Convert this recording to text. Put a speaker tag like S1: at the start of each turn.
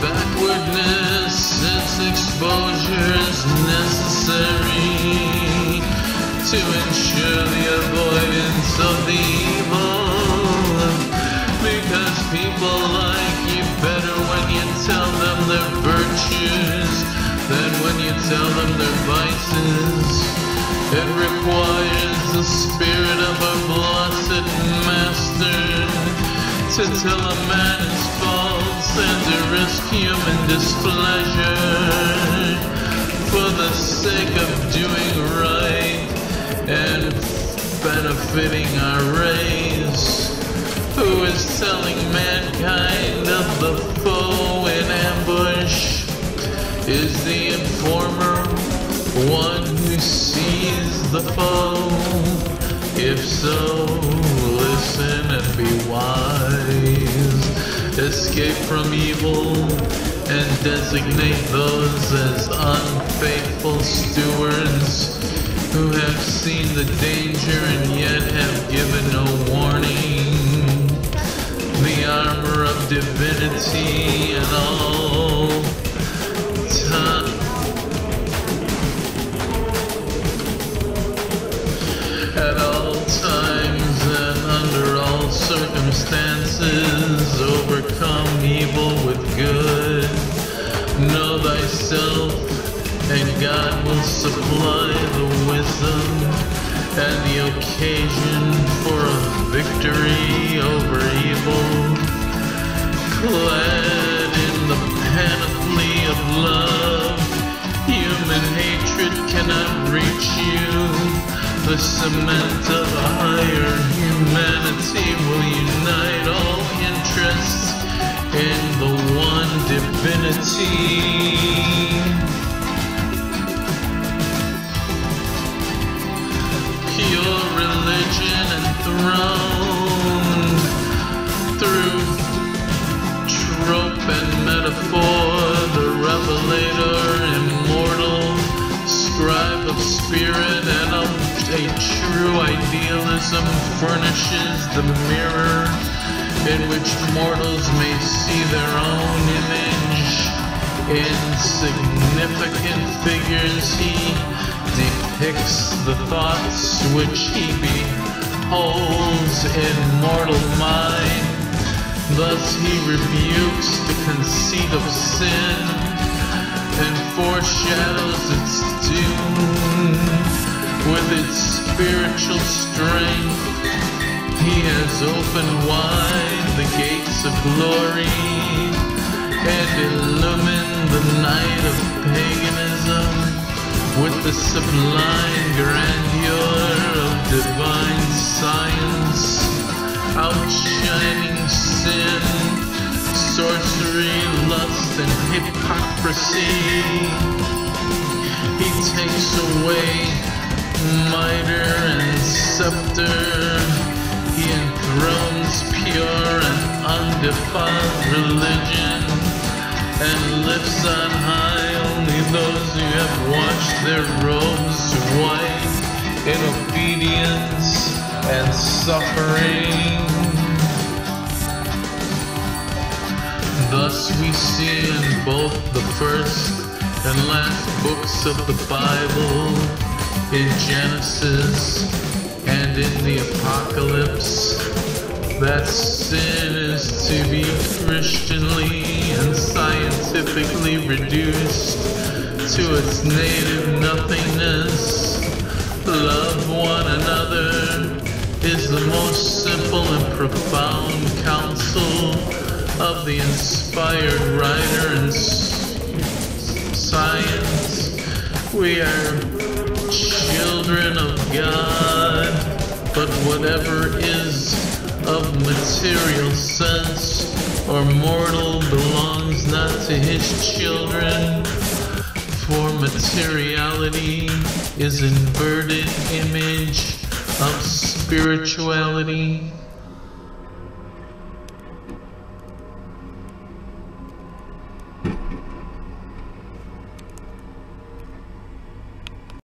S1: backwardness, its exposure is necessary to ensure the avoidance of the evil. Because people like you better when you tell them their virtues than when you tell them their vices. It requires the spirit of our blessed Master to tell a man his faults and to risk human displeasure for the sake of doing right and benefiting our race, who is telling mankind of the foe in ambush. Is the informer one who sees the foe? If so, listen and be wise. Escape from evil and designate those as unfaithful stewards who have seen the danger and yet have given no warning. The armor of divinity and all time. At all times and under all circumstances, overcome evil with good. Know thyself, and God will supply the wisdom and the occasion for a victory over evil. Clad in the panoply of love, human hatred cannot reach you. The cement of a higher humanity will unite all interests in the one divinity. Pure religion enthroned through trope and metaphor, the revelator, immortal, scribe of spirit and of a true idealism, furnishes the mirror in which mortals may see their own image. In significant figures he depicts the thoughts which he beholds in mortal mind. Thus he rebukes the conceit of sin and foreshadows its doom. With its spiritual strength, he has opened wide the gates of glory and illumined the night of paganism with the sublime grandeur of divine science, outshining sin, sorcery, lust, and hypocrisy. He takes away mitre and scepter. He enthrones pure and undefiled religion and lifts on high only those who have washed their robes white in obedience and suffering. Thus we see in both the first and last books of the Bible, in Genesis and in the Apocalypse, that sin is to be Christianly and scientifically reduced to its native nothingness. Love one another is the most simple and profound counsel of the inspired writer in science. We are children of God, but whatever is of material sense or mortal belongs not to his children, for materiality is inverted image of spirituality.